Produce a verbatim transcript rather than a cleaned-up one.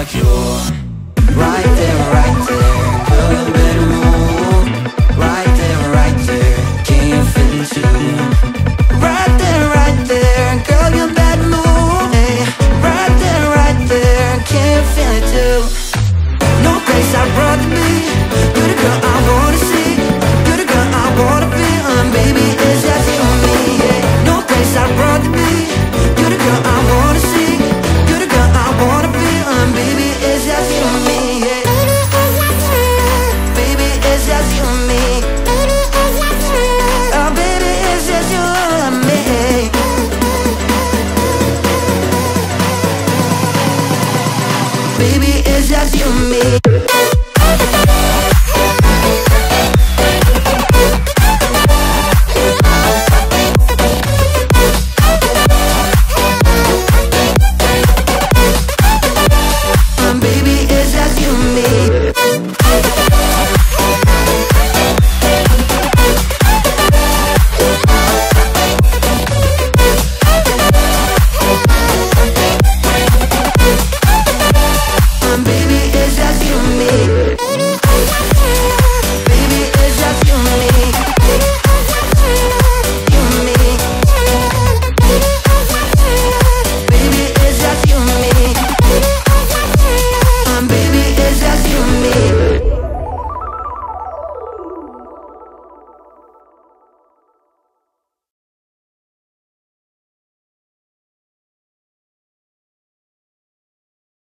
like you're right there, right there. Girl, you better move. Right there, right there. Can you feel it too? Right there, right there. Girl, you better move. Hey, right there, right there. Can you feel it too? No place I'd rather be. You're the girl I wanna see. You're the girl I wanna be. Um, baby, it's just you and me. Yeah. No place I'd rather be. You're the girl I wanna see. You're the girl I wanna be. Um, baby, it's just you and me. Yeah. Baby, it's just you and me. Oh, baby, it's just you and me. Baby, it's just you and me.